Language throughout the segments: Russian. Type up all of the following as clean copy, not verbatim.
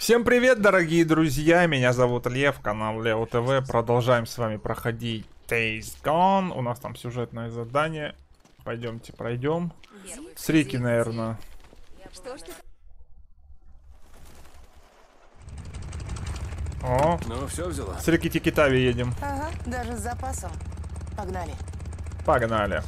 Всем привет, дорогие друзья, меня зовут Лев, канал Лео ТВ. Продолжаем с вами проходить Days Gone. У нас там сюжетное задание. Пойдемте пройдем. С Рики, наверное. О, ну все взяла. с Рики Тикитави едем. Ага, даже с запасом. Погнали. Погнали.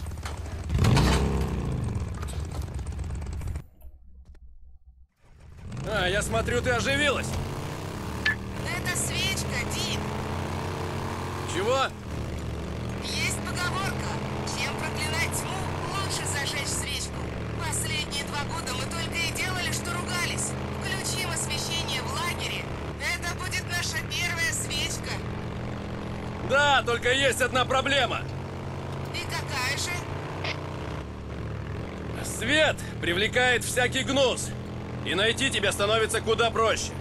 А, я смотрю, ты оживилась. Это свечка, Дик. Чего? Есть поговорка. Чем проклинать тьму, лучше зажечь свечку. Последние 2 года мы только и делали, что ругались. Включим освещение в лагере. Это будет наша первая свечка. Да, только есть одна проблема. И какая же? Свет привлекает всякий гнус. И найти тебя становится куда проще.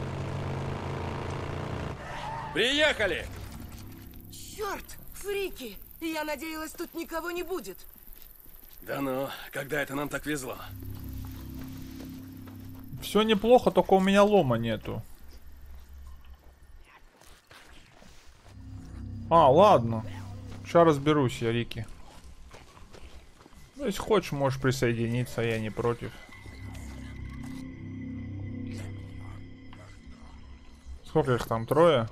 Приехали! Черт, фрики! Я надеялась, тут никого не будет. Да ну, когда это нам так везло? Все неплохо, только у меня лома нету. А, ладно. Сейчас разберусь я, Рики. Ну, если хочешь, можешь присоединиться, я не против. Сколько их там? 3?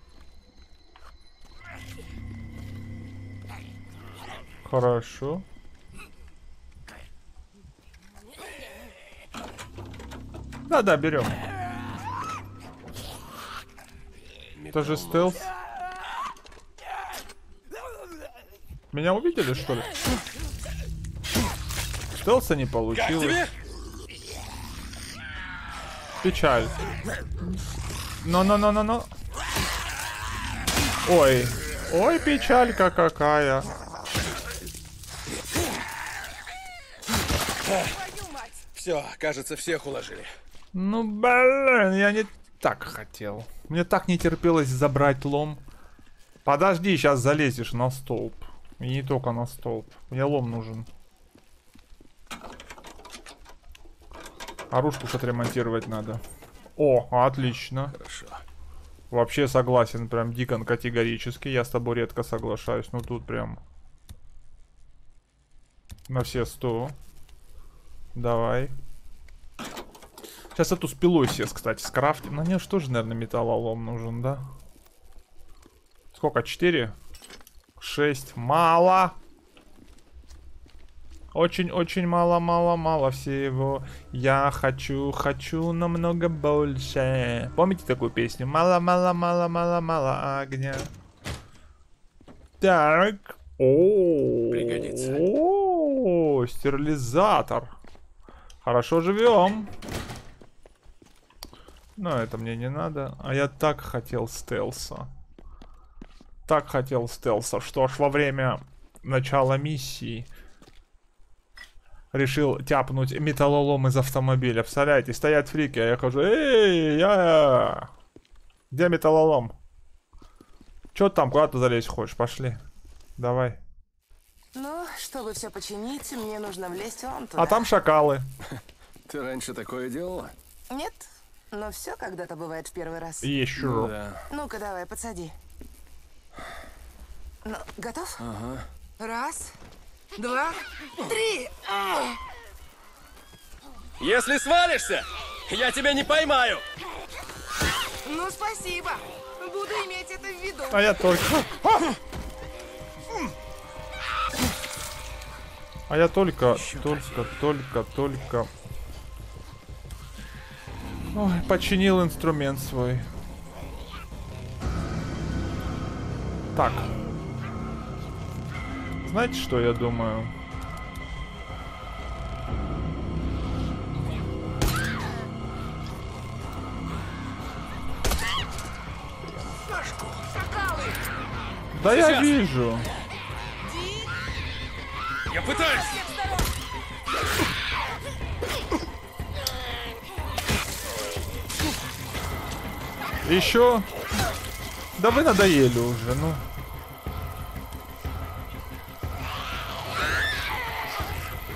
Хорошо. Да-да, берем. Это же стелс. Меня увидели, что ли? Стелса не Как получилось. тебе? Печаль. Но. Ой. Ой, печалька какая. Все, кажется, всех уложили. Ну, блин, я не так хотел. Мне так не терпелось забрать лом. Подожди, сейчас залезешь на столб. И не только на столб. Мне лом нужен. Оружку что-то ремонтировать надо. О, отлично. Хорошо. Вообще согласен, прям дико категорически. Я с тобой редко соглашаюсь. Ну тут прям на все 100. Давай. Сейчас эту спилой сес, кстати, скрафтим. На нее что же, наверное, металлолом нужен, да? Сколько? 4? 6. Мало. Очень-очень мало всего. Я хочу намного больше. Помните такую песню? Мало огня. Так. Пригодится. О, стерилизатор. Хорошо живем. Но это мне не надо. А я так хотел стелса. Что ж, во время начала миссии решил тяпнуть металлолом из автомобиля. Представляете, стоят фрики, а я хожу. Эй, я! Где металлолом? Чё там, куда ты залезть хочешь? Пошли. Давай. Ну, чтобы все починить, мне нужно влезть вон туда. А там шакалы. Ты раньше такое делала? Нет, но все когда-то бывает в первый раз. Еще. Да. Ну-ка, давай, подсади. Ну, готов? Ага. 1, 2, 3. Если свалишься, я тебя не поймаю. Ну, спасибо. Буду иметь это в виду. А я только... А я только... Ой, починил инструмент свой. Так. Знаете, что я думаю? Да я Сейчас. вижу. Я пытаюсь. Еще. Да вы надоели уже, ну.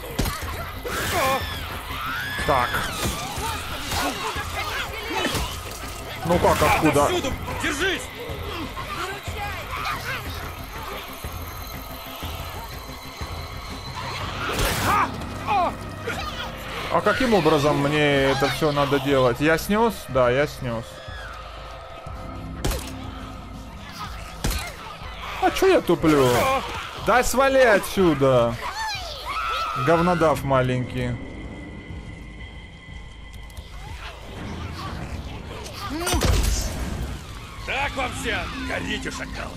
Так. Ну как, откуда? Отовсюду! Держись! А каким образом мне это все надо делать? Я снес? Да, я снес. А чё я туплю? Дай свали отсюда! Говнодав маленький. Так вам все! Горите, шакалы!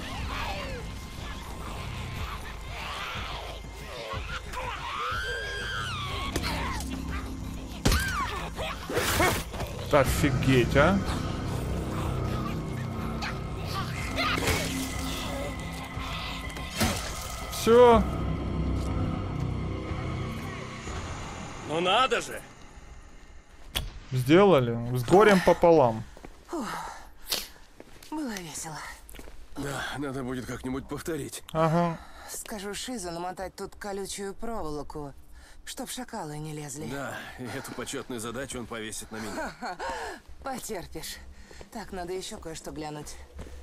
Офигеть, а? Все. Ну надо же! Сделали. С горем пополам. Было весело. Да, надо будет как-нибудь повторить. Ага. Скажу Шизу намотать тут колючую проволоку, чтоб шакалы не лезли. Да, и эту почетную задачу он повесит на меня. Потерпишь. Так, надо еще кое-что глянуть.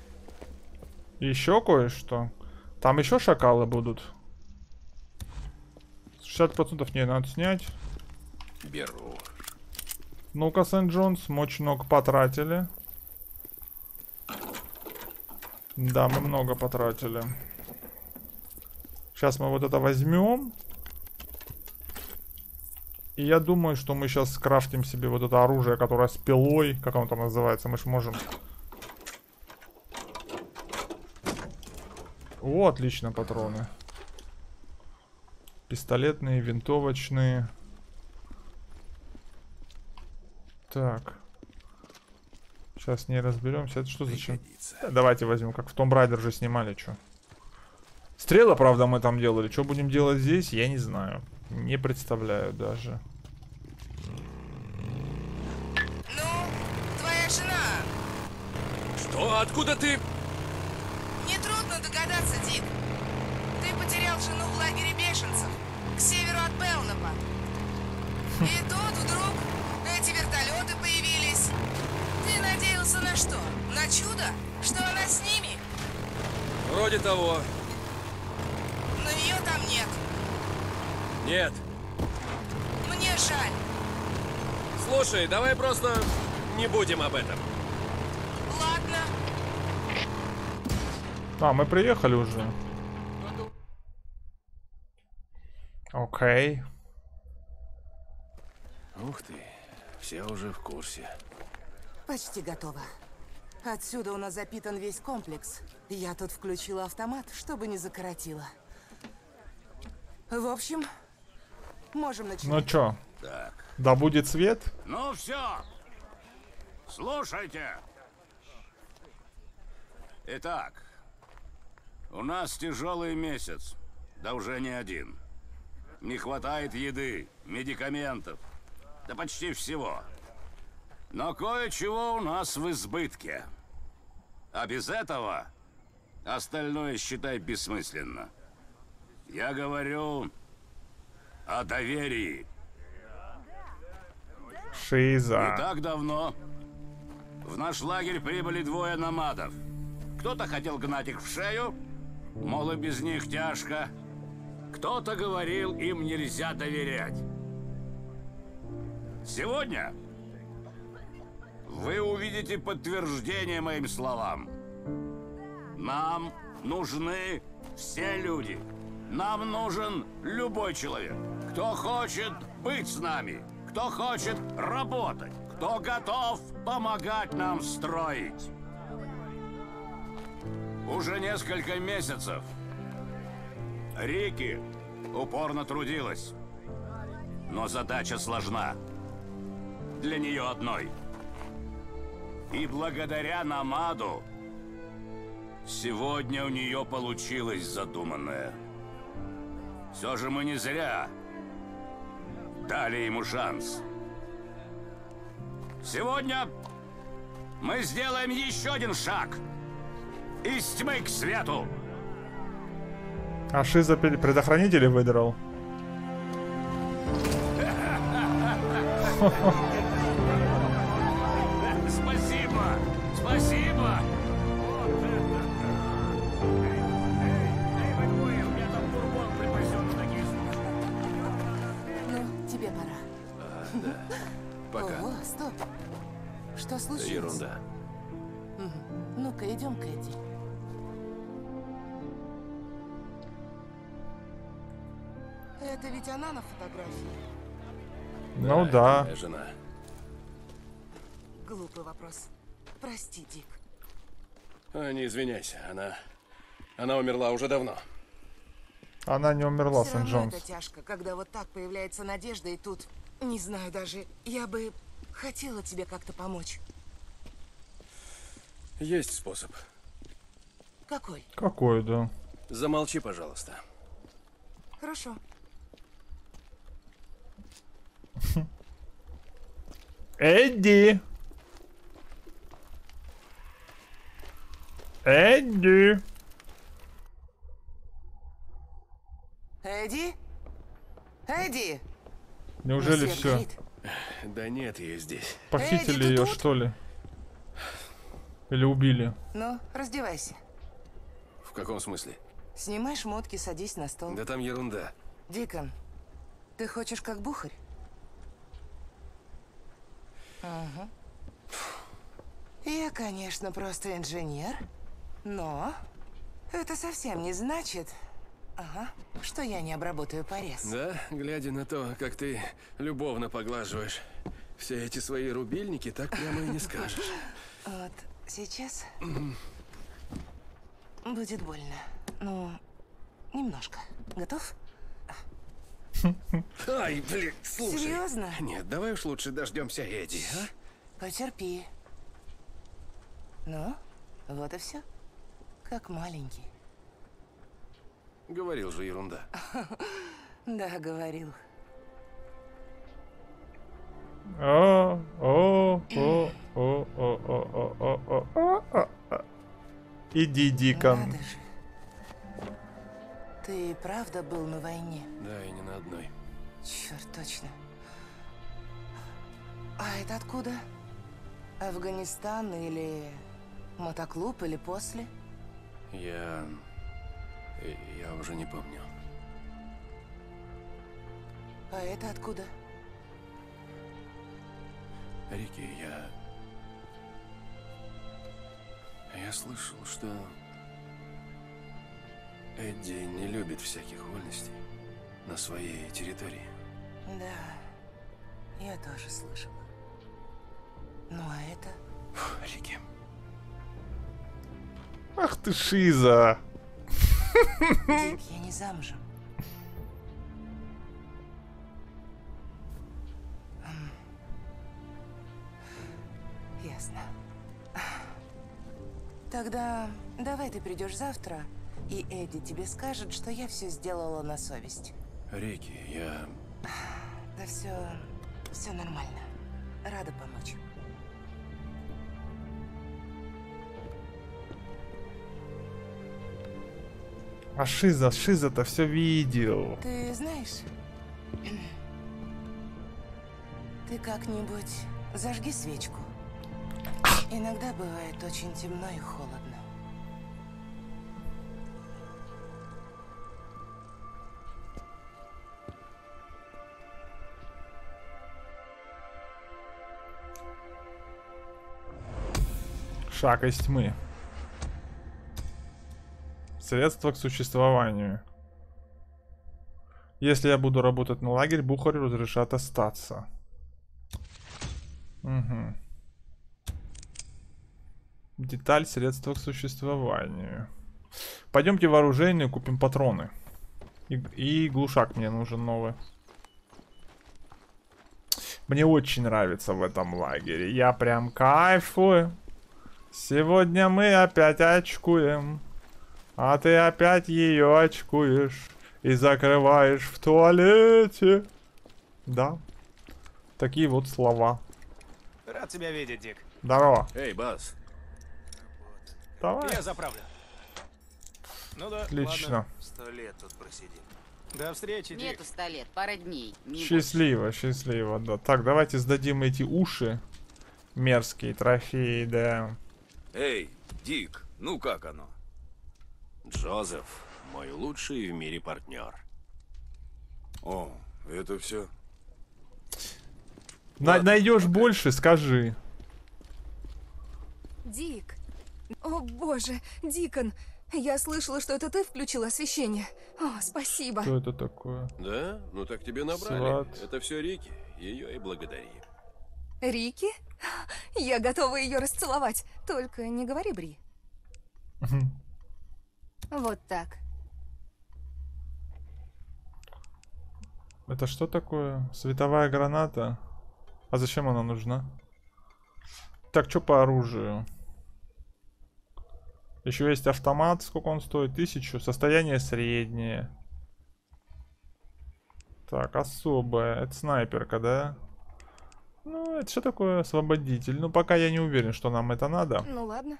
Еще кое-что. Там еще шакалы будут. 60% не надо снять. Беру. Ну-ка, Сент-Джонс, мощь ног потратили. Да, мы много потратили. Сейчас мы вот это возьмем. И я думаю, что мы сейчас скрафтим себе вот это оружие, которое с пилой. Как оно там называется? Мы ж можем... О, отлично, патроны. Пистолетные, винтовочные. Так. Сейчас не разберемся. Это что зачем? Да, давайте возьмем, как в Tomb Raider же снимали, что. Стрелы, правда, мы там делали. Что будем делать здесь, я не знаю. Не представляю даже. Ну, твоя жена. Что? Откуда ты? Нетрудно догадаться, Дик. Ты потерял жену в лагере бешенцев, к северу от Белнапа. И тут вдруг эти вертолеты появились. Ты надеялся на что? На чудо? Что она с ними? Вроде того. Но ее там нет. Нет. Мне жаль. Слушай, давай просто не будем об этом. Ладно. А, мы приехали уже. Окей. Ух ты, все уже в курсе. Почти готово. Отсюда у нас запитан весь комплекс. Я тут включила автомат, чтобы не закоротило. В общем, можем Ну начинать. чё, Так. да будет свет? Ну все, слушайте. Итак, у нас тяжелый месяц, да уже не один. Не хватает еды, медикаментов, да почти всего. Но кое-чего у нас в избытке. А без этого остальное считай бессмысленно. Я говорю о доверии. Шиза. Не так давно в наш лагерь прибыли двое номадов. Кто-то хотел гнать их в шею, мол, и без них тяжко. Кто-то говорил, им нельзя доверять. Сегодня вы увидите подтверждение моим словам. Нам нужны все люди. Нам нужен любой человек, кто хочет быть с нами, кто хочет работать, кто готов помогать нам строить. Уже несколько месяцев Рики упорно трудилась, но задача сложна для нее одной. И благодаря Намаду сегодня у нее получилось задуманное. Все же мы не зря дали ему шанс. Сегодня мы сделаем еще один шаг из тьмы к свету. А Шиза предохранители выдрал. Спасибо. Спасибо! Спасибо! Вот это да! Эй, вы двое, у меня там бурбон припасен на такие случаи. Ну, тебе пора. Да. Пока. Ого, стоп. Что Да случилось? ерунда. Ну-ка, идем, Кэдди. Это ведь она на фотографии. Ну это да. моя жена. Глупый вопрос. Прости, Дик. Не извиняйся, она умерла уже давно. Она не умерла, Все Сент равно Джонс. это тяжко, когда вот так появляется надежда, и тут, не знаю даже, я бы хотела тебе как-то помочь. Есть способ. Какой? Какой, да. Замолчи, пожалуйста. Хорошо. Эдди! Эдди! Эдди? Эдди! Неужели Свет все? горит. Да нет ее здесь. Похитили Эдди, ты ее, тут? что ли? Или убили? Ну, раздевайся. В каком смысле? Снимай шмотки, садись на стол. Да там ерунда. Дикон, ты хочешь как бухарь? Ага. Я, конечно, просто инженер, но это совсем не значит, что я не обработаю порез. Да, глядя на то, как ты любовно поглаживаешь все эти свои рубильники, так прямо и не скажешь. Вот сейчас будет больно. Ну, немножко. Готов? Ай, блин, слушай. Серьезно? Нет, давай уж лучше дождемся Эдди, а? Потерпи. Ну, вот и все. Как маленький. Говорил же ерунда. Да, говорил. Иди, Дикон. Надо же. Ты правда был на войне? Да, и не на одной. Черт, точно. А это откуда? Афганистан или мотоклуб или после? Я уже не помню. А это откуда? Рики, я слышал, что Эдди не любит всяких вольностей на своей территории. Да, я тоже слышала. Ну а это? Фу, Рики. Ах ты шиза. Дик, я не замужем. Ясно. Тогда давай ты придешь завтра, и Эдди тебе скажет, что я все сделала на совесть. Рики, Да все нормально. Рада помочь. А Шиза-то все видел. Ты знаешь, ты как-нибудь зажги свечку. Иногда бывает очень темно и холодно. Шаг из тьмы. Средства к существованию. Если я буду работать на лагерь, бухарю разрешат остаться. Угу. Деталь средства к существованию. Пойдемте в оружейную, купим патроны. И глушак мне нужен новый. Мне очень нравится в этом лагере. Я прям кайфую. Сегодня мы опять очкуем. А ты опять ее очкуешь. И закрываешь в туалете. Да. Такие вот слова. Рад тебя видеть, Дик. Здорово. Эй, Базз. Давай. Я заправлю. Ну да, Отлично. ладно. 100 лет тут просидим. До встречи, Дик. Нету 100 лет, пара дней. Не Счастливо, счастливо, да. Так, давайте сдадим эти уши. Мерзкие трофеи, да. Эй, Дик, ну как оно? Джозеф, мой лучший в мире партнер. О, это все. Найдешь больше, скажи. Дик. О боже, Дикон. Я слышала, что это ты включил освещение. О, спасибо. Что это такое? Да? Ну так тебе набрали. Сват. Это все Рики. Ее и благодари. Рики? Я готова ее расцеловать. Только не говори Бри. Вот так. Это что такое? Световая граната? А зачем она нужна? Так, что по оружию? Еще есть автомат. Сколько он стоит? 1000. Состояние среднее. Так, особое. Это снайперка, да? Ну, это что такое освободитель? Ну, пока я не уверен, что нам это надо. Ну ладно.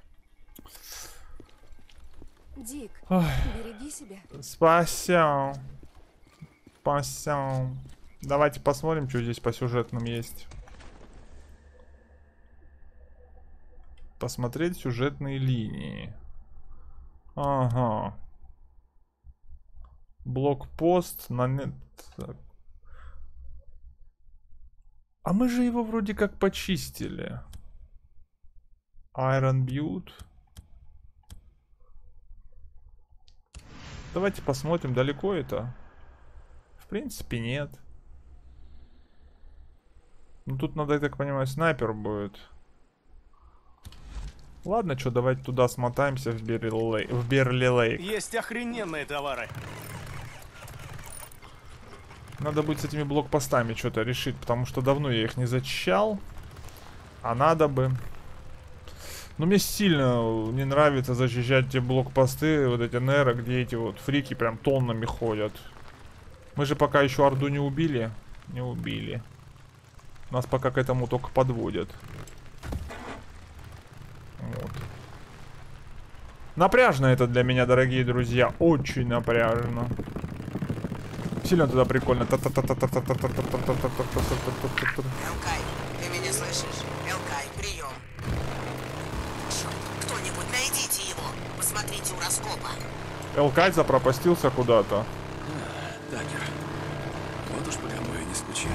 Дик, Ой. береги себя. Спасибо. Спасибо. Давайте посмотрим, что здесь по сюжетным есть. Посмотреть сюжетные линии. Ага. Блокпост на нет. А мы же его вроде как почистили. Iron Butte. Давайте посмотрим, далеко это. В принципе, нет. Ну тут надо, я так понимаю, снайпер будет. Ладно, что, давайте туда смотаемся в Берли Лейк. Есть охрененные товары. Надо будет с этими блокпостами что-то решить, потому что давно я их не зачищал. А надо бы. Но мне сильно не нравится зачищать те блокпосты, вот эти неры, где эти вот фрики прям тоннами ходят. Мы же пока еще Орду не убили. Не убили. Нас пока к этому только подводят. Вот. Напряжно это для меня, дорогие друзья. Очень напряжно. Сильно туда прикольно. Элкай, ты меня слышишь? Элкай, прием. Черт, кто-нибудь найдите его. Посмотрите у раскопа. Элкай запропастился куда-то. Такер. Вот уж по кому я не скучаю.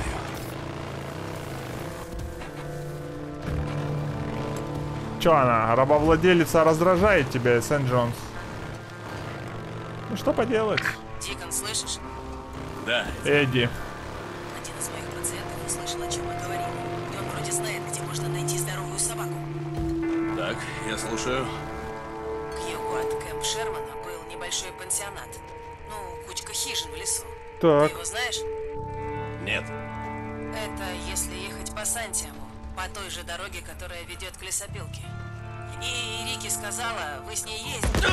Чё она, рабовладелица раздражает тебя, Сент-Джонс? Ну что поделать? Дикон, слышишь? Да. Эдди. Один из моих пациентов услышал, о чем мы говорили. И он вроде знает, где можно найти здоровую собаку. Так, я слушаю. К югу от Кэмп Шермана был небольшой пансионат. Ну, кучка хижин в лесу. Так. Ты его знаешь? Нет. Это если ехать по Сантьяму, по той же дороге, которая ведет к лесопилке. И Рики сказала, вы с ней ездили.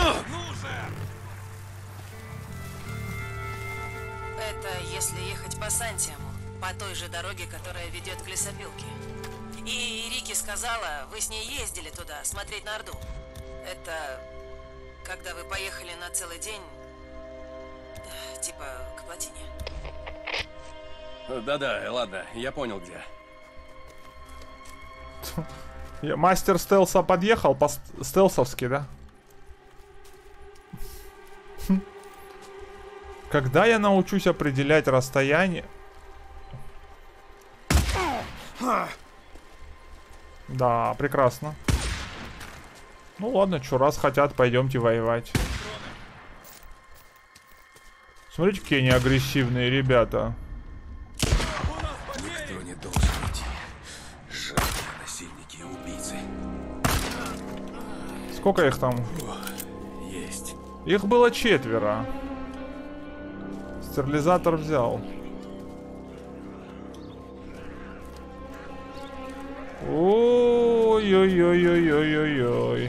Это если ехать по Сантьяму, по той же дороге, которая ведет к лесопилке. И Рики сказала, вы с ней ездили туда, смотреть на Орду. Это когда вы поехали на целый день, типа к плотине. Да-да, ладно, я понял где. Мастер стелса подъехал стелсовски, да? Когда я научусь определять расстояние? Да, прекрасно. Ну ладно, что, раз хотят, пойдемте воевать. Смотрите, какие они агрессивные ребята. Никто не должен идти. Жертвы, насильники и убийцы. Сколько их там? Есть. Их было 4. Стерилизатор взял. Ой-ой-ой-ой-ой-ой-ой.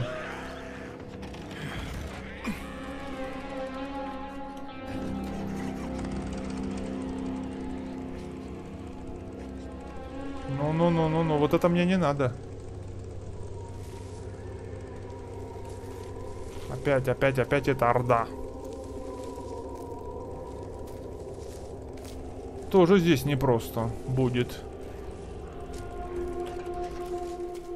Ну, вот это мне не надо. Опять это Орда. Тоже здесь непросто будет.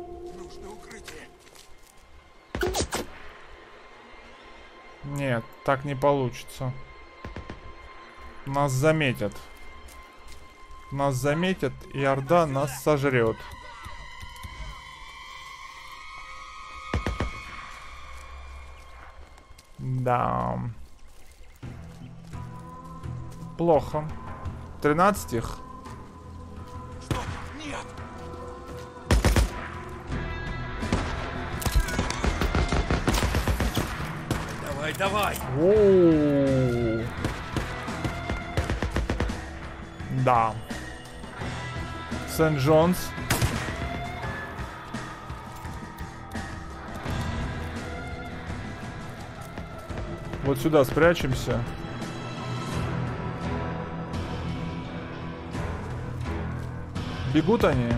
Нет, так не получится. Нас заметят. Нас заметят, и Орда нас сожрет. Да. Плохо. 13 их. Нет! Давай, давай! Оу. Да. Сент-Джонс. Вот сюда спрячемся. Бегут они.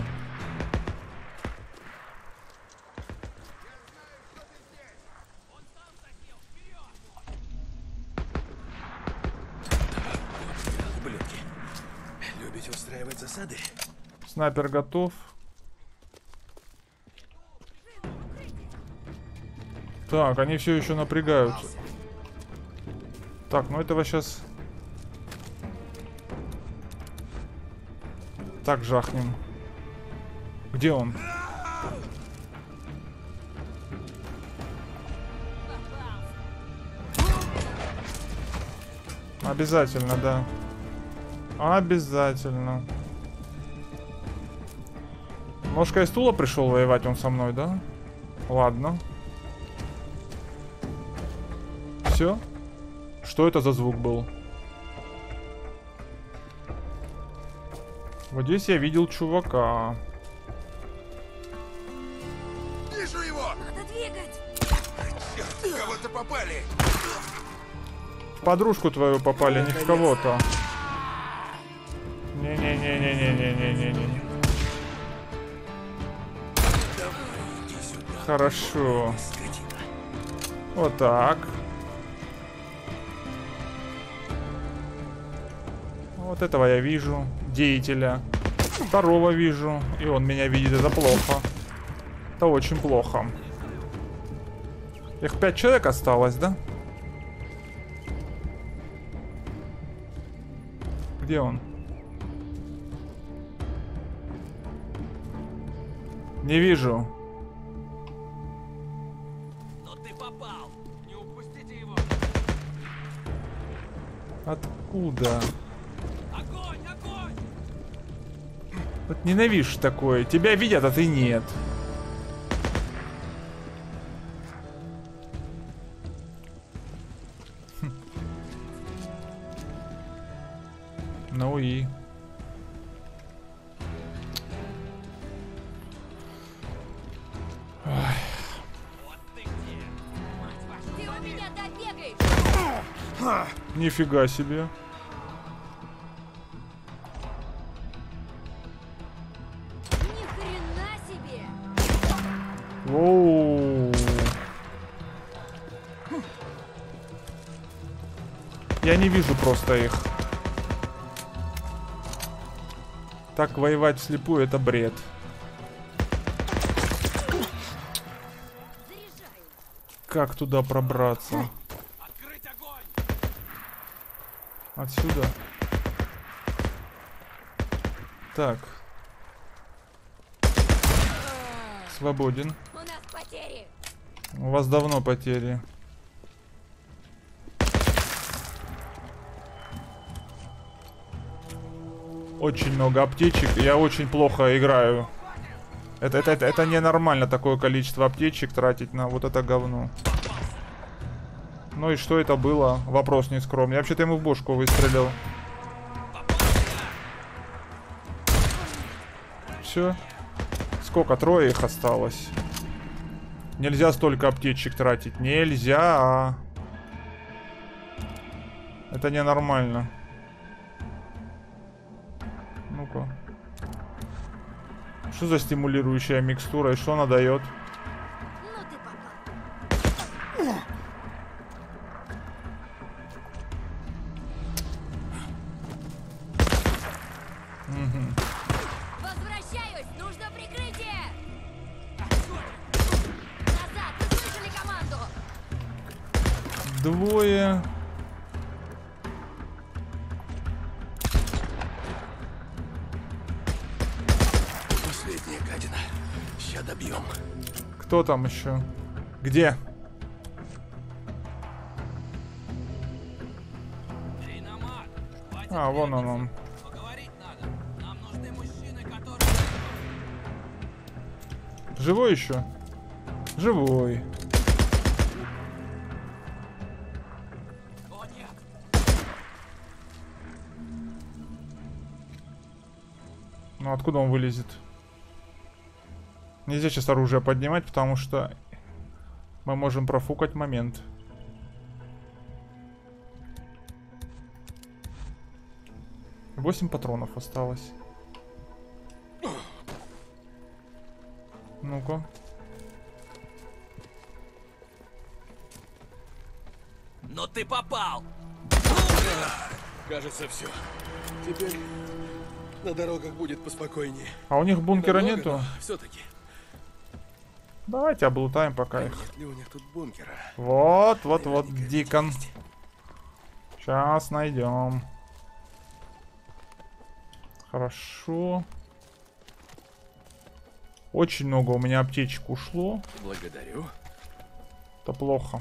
Ублюдки. Любите устраивать засады? Снайпер готов. Так, они все еще напрягаются. Так, ну этого сейчас... Так, жахнем. Где он? Обязательно, да. Обязательно. Ножка из стула пришел воевать он со мной, да? Ладно. Все? Что это за звук был? Вот здесь я видел чувака. Вижу его! Надо двигать! Черт, кого-то попали! В подружку твою попали, не в кого-то. Не-не-не-не-не-не-не-не-не. Хорошо. Вот так. Вот этого я вижу. Деятеля. Второго вижу. И он меня видит. Это плохо. Это очень плохо. Их 5 человек осталось, да? Где он? Не вижу. Но ты попал! Не упустите его! Откуда? Огонь, огонь! Вот ненавижу такое. Тебя видят, а ты нет. Ну и... Ты у меня добегаешь! Нифига себе. Ни хрена себе! Воу. Я не вижу просто их. Так воевать вслепую — это бред. Как туда пробраться? Открыть огонь! Отсюда. Так. Свободен. У нас потери! У вас давно потери. Очень много аптечек. Я очень плохо играю. Это ненормально, такое количество аптечек тратить на вот это говно. Ну и что это было? Вопрос нескромный. Я вообще-то ему в бошку выстрелил. Все. Сколько? 3 их осталось. Нельзя столько аптечек тратить. Нельзя. Это ненормально. Ну-ка. Что за стимулирующая микстура и что она дает? Ну ты попал! Возвращаюсь! Нужно прикрытие! Назад! Вы слышали команду? двое. Последняя гадина. Ща добьем. Кто там еще? Где? Эй, Намат, хватит А, вон бегать. он. Поговорить надо. Нам нужны мужчины, которые... Живой еще? Живой. О, нет. Ну откуда он вылезет? Нельзя сейчас оружие поднимать, потому что мы можем профукать момент. Восемь патронов осталось. Ну-ка. Но ты попал! Кажется, все. Теперь на дорогах будет поспокойнее. А у них бункера нету? Все-таки. Давайте облутаем пока их. Нет ли у них тут бункера? Вот, Дикон. Сейчас найдем. Хорошо. Очень много у меня аптечек ушло. Благодарю. Это плохо.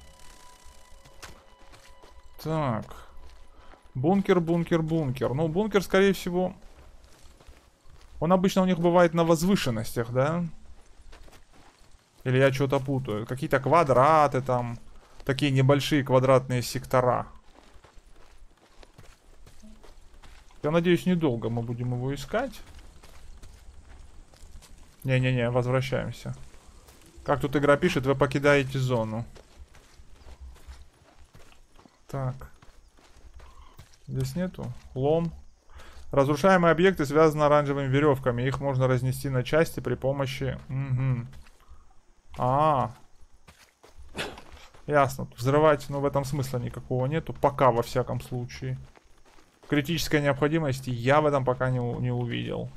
Так. Бункер. Ну, бункер, скорее всего... Он обычно у них бывает на возвышенностях, да? Или я что-то путаю? Какие-то квадраты там. Такие небольшие квадратные сектора. Я надеюсь, недолго мы будем его искать. Не-не-не, возвращаемся. Как тут игра пишет, вы покидаете зону. Так. Здесь нету. Лом. Разрушаемые объекты связаны оранжевыми веревками. Их можно разнести на части при помощи... Угу. Ясно. Взрывать, ну, в этом смысла никакого нету. Пока, во всяком случае. Критической необходимости я в этом пока не увидел.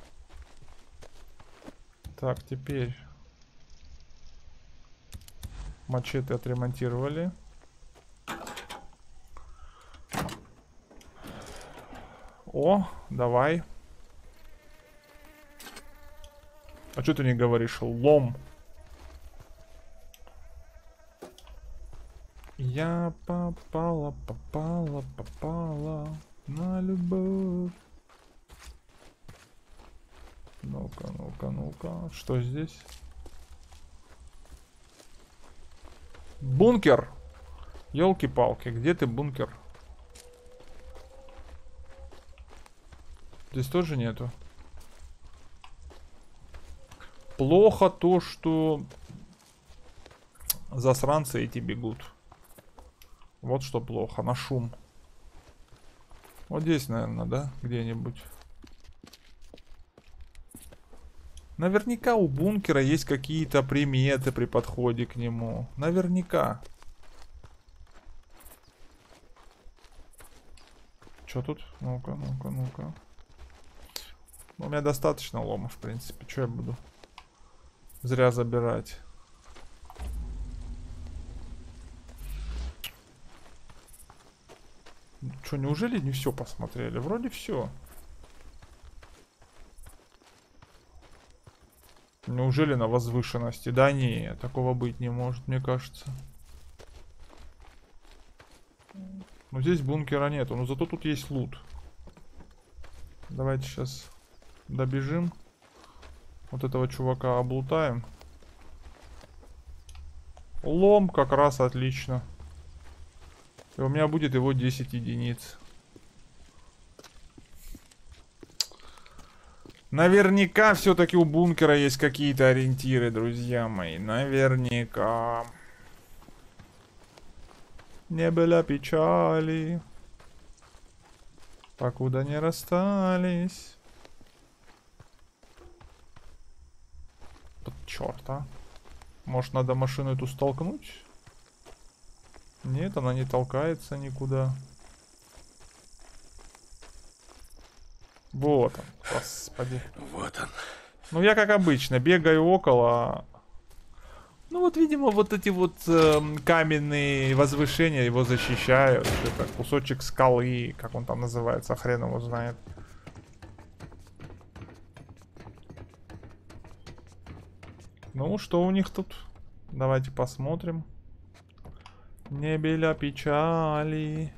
Так, теперь... Мачете отремонтировали. О, давай. А что ты не говоришь? Лом. Я попала на любовь. Ну-ка. Что здесь? Бункер. Ёлки-палки, где ты, бункер? Здесь тоже нету. Плохо то, что засранцы эти бегут. Вот что плохо, на шум. Вот здесь, наверное, да? Где-нибудь. Наверняка у бункера есть какие-то приметы при подходе к нему. Наверняка. Что тут? Ну-ка. У меня достаточно лома, в принципе. Что я буду зря забирать? Что, неужели не все посмотрели? Вроде все. Неужели на возвышенности? Да не, такого быть не может, мне кажется. Но здесь бункера нету, но зато тут есть лут. Давайте сейчас добежим. Вот этого чувака облутаем. Лом как раз отлично. И у меня будет его 10 единиц. Наверняка все-таки у бункера есть какие-то ориентиры, друзья мои. Наверняка. Не было печали, покуда не расстались. Черт, а. Может, надо машину эту столкнуть? Нет, она не толкается никуда. Вот он, господи. Вот он. Ну, я, как обычно, бегаю около Ну вот, видимо, вот эти вот каменные возвышения его защищают. Это кусочек скалы, как он там называется, хрен его знает. Ну, что у них тут? Давайте посмотрим. Не беля печали.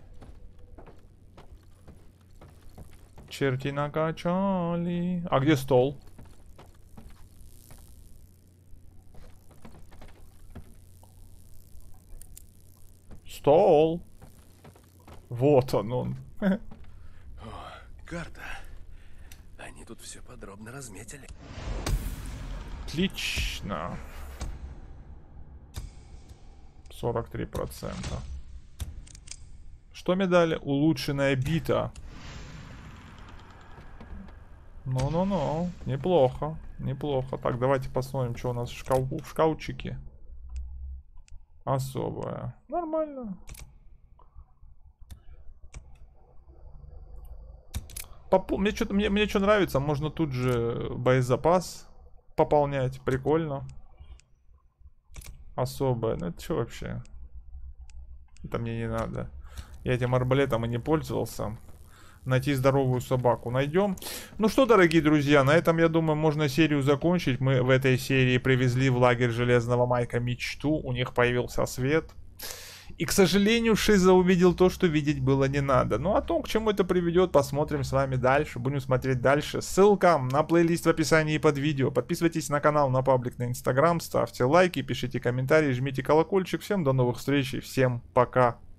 Черти накачали. А где стол? Стол. Вот он. Карта. Они тут все подробно разметили. Отлично. 43%. Что мне дали? Улучшенная бита. Ну-ну-ну. Неплохо. Неплохо. Так, давайте посмотрим, что у нас в шкафчике. Особая. Нормально. Мне что нравится, можно тут же боезапас пополнять. Прикольно. Особое. Ну это что вообще? Это мне не надо. Я этим арбалетом и не пользовался. Найти здоровую собаку найдем. Ну что, дорогие друзья, на этом, я думаю, можно серию закончить. Мы в этой серии привезли в лагерь Железного Майка мечту. У них появился свет. И, к сожалению, Шиза увидел то, что видеть было не надо. Ну, о том, к чему это приведет, посмотрим с вами дальше. Будем смотреть дальше. Ссылка на плейлист в описании под видео. Подписывайтесь на канал, на паблик, на инстаграм. Ставьте лайки, пишите комментарии, жмите колокольчик. Всем до новых встреч и всем пока.